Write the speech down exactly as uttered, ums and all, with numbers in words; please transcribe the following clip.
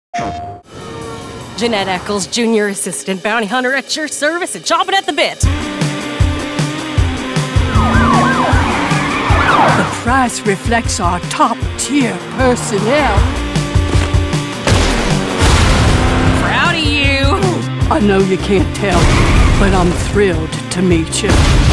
Jeanette Eccles, Junior Assistant Bounty Hunter at your service and chomping at the bit. The price reflects our top-tier personnel. Proud of you. I know you can't tell, but I'm thrilled to meet you.